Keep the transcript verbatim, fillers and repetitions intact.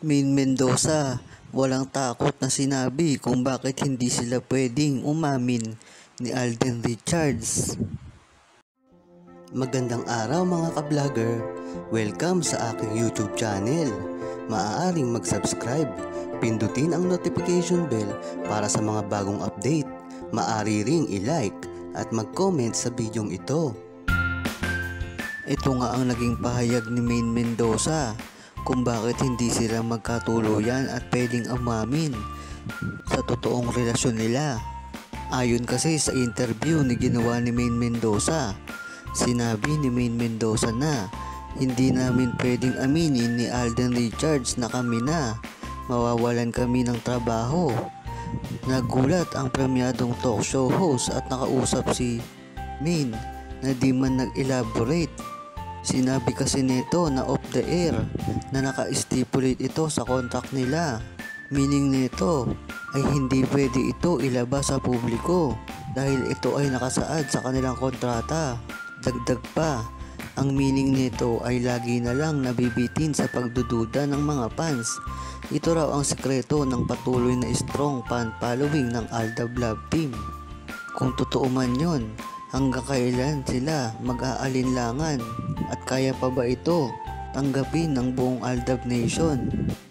Main Mendoza, walang takot na sinabi kung bakit hindi sila pwedeng umamin ni Alden Richards. Magandang araw mga ka-vlogger, welcome sa aking YouTube channel. Maaaring mag-subscribe, pindutin ang notification bell para sa mga bagong update. Maaari ring i-like at mag-comment sa bidyong ito. Ito nga ang naging pahayag ni Main Mendoza kung bakit hindi sila magkatuluyan at pwedeng umamin sa totoong relasyon nila. Ayon kasi sa interview ni ginawa ni Main Mendoza, sinabi ni Main Mendoza na hindi namin pwedeng aminin ni Alden Richards na kami na mawawalan kami ng trabaho. Nagulat ang premyadong talk show host at nakausap si Main na di man nag-elaborate. Sinabi kasi nito na off the air na naka-stipulate ito sa contract nila. Meaning nito ay hindi pwede ito ilabas sa publiko dahil ito ay nakasaad sa kanilang kontrata. Dagdag pa, ang meaning nito ay lagi na lang nabibitin sa pagdududa ng mga fans. Ito raw ang sekreto ng patuloy na strong fan following ng Aldab Love Team. Kung totoo man yon, hanggang kailan sila mag-aalinlangan at kaya pa ba ito tanggapin ng buong Aldab Nation?